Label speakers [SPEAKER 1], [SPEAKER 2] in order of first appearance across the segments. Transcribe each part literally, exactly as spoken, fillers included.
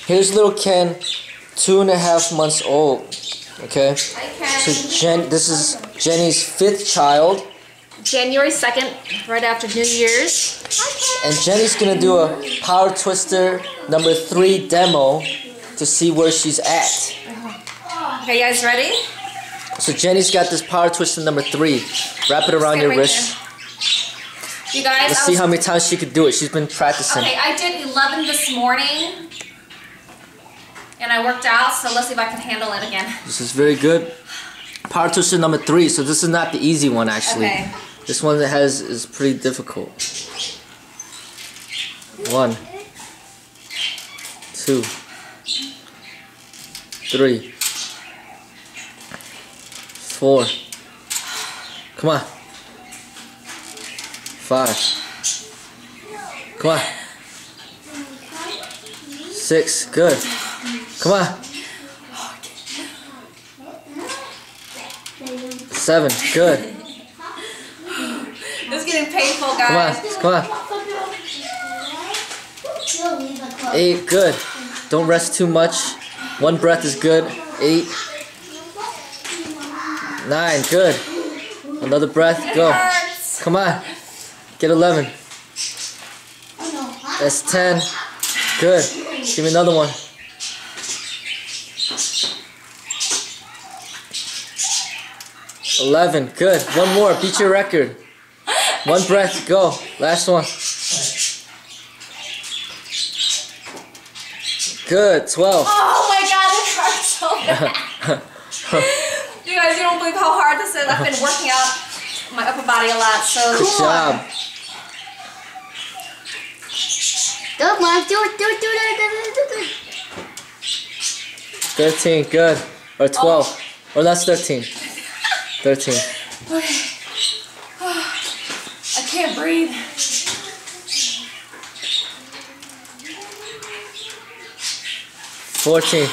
[SPEAKER 1] Here's little Ken, two and a half months old. Okay.
[SPEAKER 2] Hi, Ken.
[SPEAKER 1] So Jen, this is Jenny's fifth child.
[SPEAKER 2] January second, right after New Year's.
[SPEAKER 1] And Jenny's gonna do a power twister number three demo to see where she's at.
[SPEAKER 2] Okay, you guys ready?
[SPEAKER 1] So Jenny's got this power twister number three. Wrap it around your
[SPEAKER 2] right
[SPEAKER 1] wrist.
[SPEAKER 2] there. You guys,
[SPEAKER 1] Let's
[SPEAKER 2] I
[SPEAKER 1] see
[SPEAKER 2] was,
[SPEAKER 1] how many times she could do it. She's been practicing.
[SPEAKER 2] Okay, I did eleven this morning. And I worked out, so let's see if I can handle it again.
[SPEAKER 1] This is very good. Power twister number three. So this is not the easy one actually.
[SPEAKER 2] Okay.
[SPEAKER 1] This one that has is pretty difficult. One, two, three, four. Come on. Five. Come on. Six. Good. Come on. Seven. Good.
[SPEAKER 2] This is getting painful,
[SPEAKER 1] Come on.
[SPEAKER 2] guys.
[SPEAKER 1] Come on. Eight. Good. Don't rest too much. One breath is good. Eight. Nine. Good. Another breath. Go. Come on. Get eleven. That's ten. Good. Give me another one. Eleven. Good. One more. Beat your record. One breath. Go. Last one. Good. Twelve.
[SPEAKER 2] Oh my god, it hurts so bad. You guys, you don't believe how hard this is. I've been working out my upper body a lot, so
[SPEAKER 1] Good job.
[SPEAKER 3] Don't mind, do it, do it, do it, do it, do it.
[SPEAKER 1] Thirteen. Good. Or twelve. Or that's thirteen. Thirteen.
[SPEAKER 2] I can't breathe.
[SPEAKER 1] Fourteen.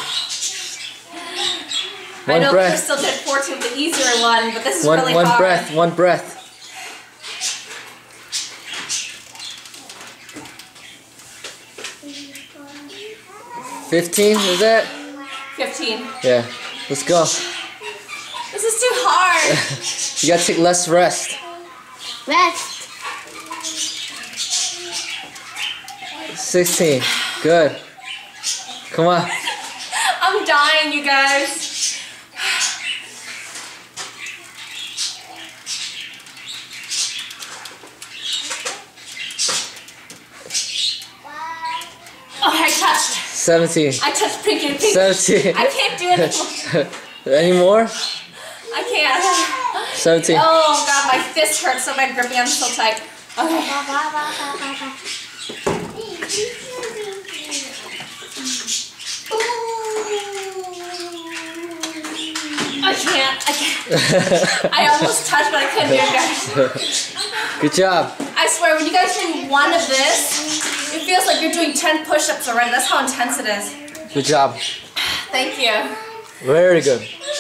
[SPEAKER 2] I
[SPEAKER 1] One
[SPEAKER 2] know
[SPEAKER 1] breath.
[SPEAKER 2] Crystal did fourteen, the easier one, but this is
[SPEAKER 1] One
[SPEAKER 2] really
[SPEAKER 1] one
[SPEAKER 2] hard.
[SPEAKER 1] breath. One breath. Fifteen. Is that?
[SPEAKER 2] Fifteen.
[SPEAKER 1] Yeah. Let's go.
[SPEAKER 2] This is too hard.
[SPEAKER 1] You gotta take less rest.
[SPEAKER 3] Rest.
[SPEAKER 1] Sixteen. Good. Come on.
[SPEAKER 2] I'm dying, you guys. Oh, I touched.
[SPEAKER 1] Seventeen.
[SPEAKER 2] I touched Pinky and Pinky.
[SPEAKER 1] Seventeen.
[SPEAKER 2] I can't do it anymore.
[SPEAKER 1] Any more?
[SPEAKER 2] I can't.
[SPEAKER 1] Seventeen.
[SPEAKER 2] Oh god, my fist hurts so bad gripping on so tight. Okay. I can't. I can't. I almost touched, but I couldn't do it, guys.
[SPEAKER 1] Good job.
[SPEAKER 2] I swear, when you guys do one of this, it feels like you're doing ten push-ups already. That's how intense it is.
[SPEAKER 1] Good job.
[SPEAKER 2] Thank you.
[SPEAKER 1] Very good.